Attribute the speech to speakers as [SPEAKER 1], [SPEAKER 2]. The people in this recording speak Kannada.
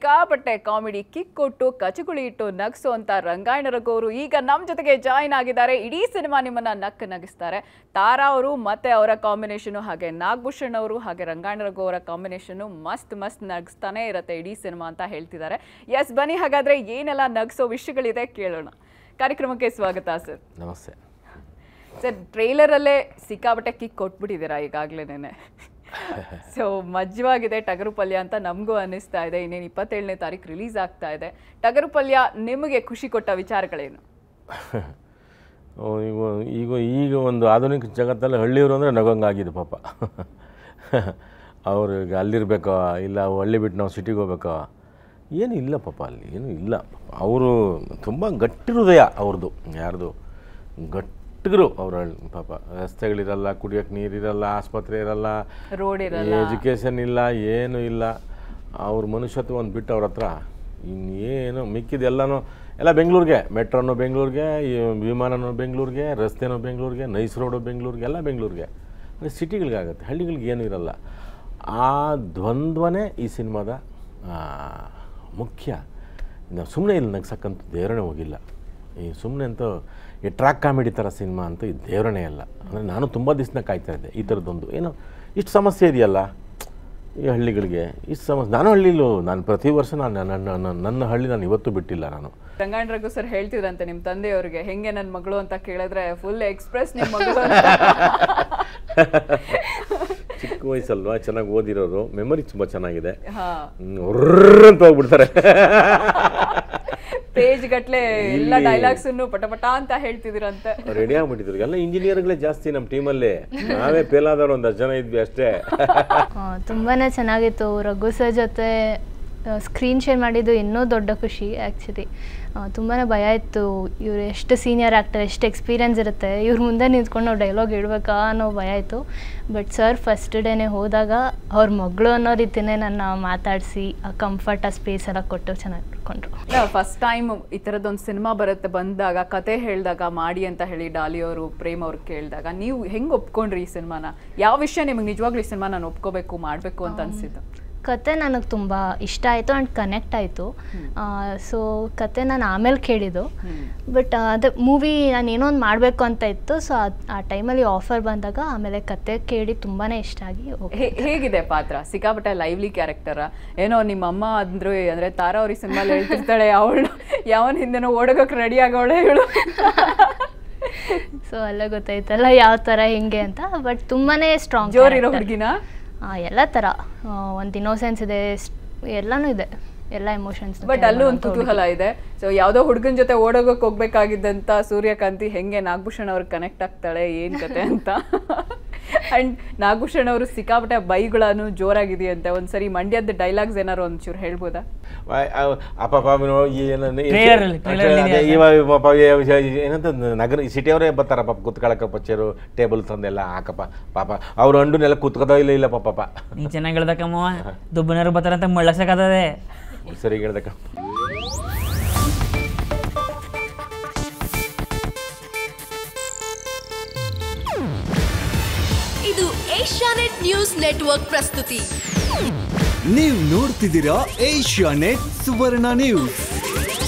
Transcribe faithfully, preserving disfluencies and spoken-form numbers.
[SPEAKER 1] ಸಿಕ್ಕಾಪಟ್ಟೆ ಕಾಮಿಡಿ ಕಿಕ್ ಕೊಟ್ಟು ಕಚಗುಳಿ ಇಟ್ಟು ನಗ್ಸು ಅಂತ ರಂಗಾಯಣ ರಘು ಅವರು ಈಗ ನಮ್ಮ ಜೊತೆಗೆ ಜಾಯಿನ್ ಆಗಿದ್ದಾರೆ. ಇಡೀ ಸಿನಿಮಾ ನಿಮ್ಮನ್ನ ನಕ್ಕ ನಗಿಸ್ತಾರೆ. ತಾರಾ ಅವರು ಮತ್ತೆ ಅವರ ಕಾಂಬಿನೇಷನ್, ಹಾಗೆ ನಾಗಭೂಷಣ್ ಅವರು ಹಾಗೆ ರಂಗಾಯಣ ರಘು ಅವರ ಕಾಂಬಿನೇಷನ್ ಮಸ್ತ್ ಮಸ್ತ್ ನಗಿಸ್ತಾನೆ ಇರುತ್ತೆ ಇಡೀ ಸಿನಿಮಾ ಅಂತ ಹೇಳ್ತಿದ್ದಾರೆ. ಎಸ್, ಬನ್ನಿ ಹಾಗಾದ್ರೆ ಏನೆಲ್ಲ ನಗಿಸೋ ವಿಷಯಗಳಿದೆ ಕೇಳೋಣ. ಕಾರ್ಯಕ್ರಮಕ್ಕೆ ಸ್ವಾಗತ ಸರ್.
[SPEAKER 2] ನಮಸ್ತೆ
[SPEAKER 1] ಸರ್. ಟ್ರೈಲರಲ್ಲೇ ಸಿಕ್ಕಾಪಟ್ಟೆ ಕಿಕ್ ಕೊಟ್ಬಿಟ್ಟಿದ್ದೀರಾ ಈಗಾಗಲೇ. ಸೊ ಮಜ್ವಾಗಿದೆ ಟಗರು ಪಲ್ಯ ಅಂತ ನಮಗೂ ಅನ್ನಿಸ್ತಾ ಇದೆ. ಇನ್ನೇನು ಇಪ್ಪತ್ತೇಳನೇ ತಾರೀಕು ರಿಲೀಸ್ ಆಗ್ತಾ ಇದೆ. ಟಗರು ಪಲ್ಯ ನಿಮಗೆ ಖುಷಿ ಕೊಟ್ಟ ವಿಚಾರಗಳೇನು?
[SPEAKER 2] ಈಗ ಈಗ ಈಗ ಒಂದು ಆಧುನಿಕ ಜಗತ್ತಲ್ಲಿ ಹಳ್ಳಿಯವರು ಅಂದರೆ ನಗಂಗಾಗಿದೆ ಪಾಪ. ಅವರು ಈಗ ಅಲ್ಲಿರ್ಬೇಕೋ ಇಲ್ಲ ಹಳ್ಳಿ ಬಿಟ್ಟು ನಾವು ಸಿಟಿಗೆ ಹೋಗ್ಬೇಕೋ ಏನೂ ಇಲ್ಲ ಪಾಪ, ಅಲ್ಲಿ ಏನೂ ಇಲ್ಲ. ಅವರು ತುಂಬ ಗಟ್ಟಿ ಹೃದಯ ಅವ್ರದ್ದು, ಯಾರ್ದು ಗಟ್ಟಿಗರು ಅವ್ರ ಪಾಪ. ರಸ್ತೆಗಳಿರಲ್ಲ, ಕುಡಿಯೋಕ್ಕೆ ನೀರಿರಲ್ಲ, ಆಸ್ಪತ್ರೆ ಇರಲ್ಲ,
[SPEAKER 1] ರೋಡ್ ಇರಲ್ಲ,
[SPEAKER 2] ಎಜುಕೇಷನ್ ಇಲ್ಲ, ಏನೂ ಇಲ್ಲ. ಅವ್ರ ಮನುಷ್ಯತ್ವ ಒಂದು ಬಿಟ್ಟು ಅವ್ರ ಹತ್ರ ಇನ್ನೇನು ಮಿಕ್ಕಿದೆಲ್ಲನೂ ಎಲ್ಲ ಬೆಂಗಳೂರಿಗೆ. ಮೆಟ್ರೋನು ಬೆಂಗಳೂರಿಗೆ, ವಿಮಾನನೂ ಬೆಂಗಳೂರಿಗೆ, ರಸ್ತೆನೂ ಬೆಂಗಳೂರಿಗೆ, ನೈಸ್ ರೋಡು ಬೆಂಗಳೂರಿಗೆ, ಎಲ್ಲ ಬೆಂಗಳೂರಿಗೆ. ಅಂದರೆ ಸಿಟಿಗಳಿಗಾಗುತ್ತೆ, ಹಳ್ಳಿಗಳಿಗೆ ಏನೂ ಇರಲ್ಲ. ಆ ದ್ವಂದ್ವನೇ ಈ ಸಿನಿಮಾದ ಮುಖ್ಯ. ನಾವು ಸುಮ್ಮನೆ ಇಲ್ಲಿ ನಗ್ಸಕ್ಕಂತ ದೇವರಣೆ ಹೋಗಿಲ್ಲ. ಈ ಸುಮ್ಮನೆ ಅಂತೂ ಈ ಟ್ರ್ಯಾಕ್ ಕಾಮಿಡಿ ಥರ ಸಿನಿಮಾ ಅಂತೂ ಈ ದೇವರಣೆ ಅಲ್ಲ. ಅಂದರೆ ನಾನು ತುಂಬ ದಿವಸನ ಕಾಯ್ತಾ ಇದ್ದೆ ಈ ಥರದ್ದೊಂದು. ಏನೋ ಇಷ್ಟು ಸಮಸ್ಯೆ ಇದೆಯಲ್ಲ ಈ ಹಳ್ಳಿಗಳಿಗೆ, ಇಷ್ಟು ಸಮಸ್ಯೆ. ನಾನು ಹಳ್ಳಿಲೂ ನಾನು ಪ್ರತಿ ವರ್ಷ ನಾನು ನನ್ನ ನನ್ನ ಹಳ್ಳಿ ನಾನು ಇವತ್ತು ಬಿಟ್ಟಿಲ್ಲ. ನಾನು
[SPEAKER 1] ರಂಗಾಯಣ ರಘು ಸರ್ ಹೇಳ್ತಿದ್ರಂತೆ ನಿಮ್ಮ ತಂದೆಯವ್ರಿಗೆ, ಹೆಂಗೆ ನನ್ನ ಮಗಳು ಅಂತ ಕೇಳಿದ್ರೆ ಫುಲ್ ಎಕ್ಸ್ಪ್ರೆಸ್ ನಿಮ್ಮ ಮಗಳು.
[SPEAKER 2] ಚಿಕ್ಕ ವಯಸ್ಸಲ್ವಾ, ಚೆನ್ನಾಗಿ ಓದಿರೋರು, ಮೆಮೊರಿ ತುಂಬ ಚೆನ್ನಾಗಿದೆ. ಅಂತ ಹೋಗ್ಬಿಡ್ತಾರೆ,
[SPEAKER 1] ಪೇಜ್ ಗಟ್ಲೆ ಎಲ್ಲ ಡೈಲಾಗ್ಸ್ ಪಟ ಪಟ ಅಂತ ಹೇಳ್ತಿದಿರಂತೆ.
[SPEAKER 2] ರೆಡಿ ಆಗ್ಬಿಟ್ಟಿದ್ರು. ಎಲ್ಲ ಇಂಜಿನಿಯರ್ಗಳೇ ಜಾಸ್ತಿ ನಮ್ಮ ಟೀಮಲ್ಲಿ, ನಾವೇ ಫೇಲ್ ಆದವ್ರು ಒಂದು ಜನ ಇದ್ವಿ ಅಷ್ಟೇ.
[SPEAKER 3] ತುಂಬಾನೇ ಚೆನ್ನಾಗಿತ್ತು. ರಘು ಸರ್ ಜೊತೆ ಸ್ಕ್ರೀನ್ ಶೇರ್ ಮಾಡಿದ್ದು ಇನ್ನೂ ದೊಡ್ಡ ಖುಷಿ. ಆ್ಯಕ್ಚುಲಿ ತುಂಬಾ ಭಯ ಇತ್ತು, ಇವ್ರು ಎಷ್ಟು ಸೀನಿಯರ್ ಆ್ಯಕ್ಟರ್, ಎಷ್ಟು ಎಕ್ಸ್ಪೀರಿಯನ್ಸ್ ಇರುತ್ತೆ, ಇವ್ರ ಮುಂದೆ ನಿಂತ್ಕೊಂಡು ನಾವು ಡೈಲಾಗ್ ಇಡಬೇಕಾ ಅನ್ನೋ ಭಯ ಇತ್ತು. ಬಟ್ ಸರ್ ಫಸ್ಟ್ ಡೇನೇ ಹೋದಾಗ ಅವ್ರ ಮಗಳು ಅನ್ನೋ ರೀತಿಯೇ ನನ್ನ ಮಾತಾಡಿಸಿ ಆ ಕಂಫರ್ಟ್, ಆ ಸ್ಪೇಸ್ ಎಲ್ಲ ಕೊಟ್ಟು ಚೆನ್ನಾಗಿ ನೋಡ್ಕೊಂಡ್ರು.
[SPEAKER 1] ಫಸ್ಟ್ ಟೈಮ್ ಈ ಥರದ್ದೊಂದು ಸಿನಿಮಾ ಬರುತ್ತೆ ಬಂದಾಗ, ಕತೆ ಹೇಳಿದಾಗ ಮಾಡಿ ಅಂತ ಹೇಳಿ ಡಾಲಿ ಅವರು ಪ್ರೇಮ್ ಅವ್ರು ಕೇಳಿದಾಗ ನೀವು ಹೆಂಗೆ ಒಪ್ಕೊಂಡ್ರಿ ಈ ಸಿನಿಮಾನ? ಯಾವ ವಿಷಯ ನಿಮಗೆ ನಿಜವಾಗ್ಲೂ ಈ ಸಿನಿಮಾ ನಾನು ಒಪ್ಕೋಬೇಕು ಮಾಡಬೇಕು ಅಂತ ಅನಿಸಿದ್ದು?
[SPEAKER 3] ಕತೆ ನನಗೆ ತುಂಬ ಇಷ್ಟ ಆಯಿತು ಆ್ಯಂಡ್ ಕನೆಕ್ಟ್ ಆಯಿತು. ಸೊ ಕತೆ ನಾನು ಆಮೇಲೆ ಕೇಳಿದ್ದು. ಬಟ್ ಅದು ಮೂವಿ ನಾನು ಏನೋ ಒಂದು ಮಾಡಬೇಕು ಅಂತ ಇತ್ತು. ಸೊ ಆ ಟೈಮಲ್ಲಿ ಆಫರ್ ಬಂದಾಗ ಆಮೇಲೆ ಕತೆ ಕೇಳಿ ತುಂಬಾ ಇಷ್ಟ ಆಗಿ.
[SPEAKER 1] ಹೇಗಿದೆ ಪಾತ್ರ? ಸಿಕ್ಕಾಪಟ್ಟೆ ಲೈವ್ಲಿ ಕ್ಯಾರೆಕ್ಟರ ಏನೋ? ನಿಮ್ಮ ಅಮ್ಮ ಅಂದ್ರು ಅಂದರೆ ತಾರಾ ಅವ್ರ ಈ ಸಿನಿಮಾಲಿ ಹೇಳ್ತಿರ್ತಾಳೆ, ಅವಳು ಯಾವನ ಹಿಂದೆನೋ ಓಡೋಗಕ್ಕೆ ರೆಡಿ ಆಗೋಳೆ ಇವಳು.
[SPEAKER 3] ಸೊ ಅಲ್ಲೇ ಗೊತ್ತಾಯ್ತಲ್ಲ ಯಾವ ಥರ ಹಿಂಗೆ ಅಂತ. ಬಟ್ ತುಂಬಾ ಸ್ಟ್ರಾಂಗ್,
[SPEAKER 1] ಜೋರಿರೋ ಹುಡುಗಿನ
[SPEAKER 3] ಎಲ್ಲ ಥರ. ಒಂದು ಇನ್ನೋಸೆನ್ಸ್ ಇದೆ, ಎಲ್ಲನೂ ಇದೆ, ಎಲ್ಲ ಎಮೋಷನ್ಸ್.
[SPEAKER 1] ಬಟ್ ಅಲ್ಲೂ ಒಂದು ಕುತೂಹಲ ಇದೆ. ಸೊ ಯಾವುದೋ ಹುಡುಗನ ಜೊತೆ ಓಡೋಗಕ್ಕೆ ಹೋಗ್ಬೇಕಾಗಿದ್ದಂಥ ಸೂರ್ಯಕಾಂತಿ ಹೆಂಗೆ ನಾಗಭೂಷಣ್ ಅವ್ರಿಗೆ ಕನೆಕ್ಟ್ ಆಗ್ತಾಳೆ, ಏನು ಕತೆ ಅಂತ. ಆ್ಯಂಡ್ ನಾಗಭೂಷಣ್ ಅವರು ಸಿಕ್ಕಾಪಟ್ಟೆ ಬೈಗಳನ್ನು ಜೋರಾಗಿದೆಯಂತೆ. ಒಂದ್ಸರಿ ಮಂಡ್ಯದ ಡೈಲಾಗ್ಸ್ ಏನಾರು ಒಂಚೂರು ಹೇಳ್ಬೋದಾ?
[SPEAKER 2] ಏನಂತ ನಗರ ಸಿಟಿಯವರೇ ಬರ್ತಾರ ಪಾಪ, ಕುತ್ಕೊಳಕ ಪಚ್ಚರು ಟೇಬಲ್ ತಂದೆಲ್ಲ ಹಾಕಪ್ಪ ಪಾಪ. ಅವ್ರು ಹಣ್ಣುನೆಲ್ಲ ಕುತ್ಕೋದೋ ಇಲ್ಲ ಇಲ್ಲ ಪಾಪ.
[SPEAKER 4] ನೀ ಚೆನ್ನಾಗಿ ಹೇಳ್ದಕ್ಕಮ್ಮ, ದುಬ್ಬನರು ಬರ್ತಾರಂತ ಮಳ್ಳಸಕ್ಕದೇ.
[SPEAKER 2] ಸರಿ ಹೇಳ್ದಕ್ಕ.
[SPEAKER 5] ಇದು ಏಷ್ಯಾನೆಟ್ ನ್ಯೂಸ್ ನೆಟ್ವರ್ಕ್ ಪ್ರಸ್ತುತಿ.
[SPEAKER 6] ನೀವು ನೋಡ್ತಿದ್ದೀರಾ ಏಷ್ಯಾನೆಟ್ ಸುವರ್ಣ ನ್ಯೂಸ್.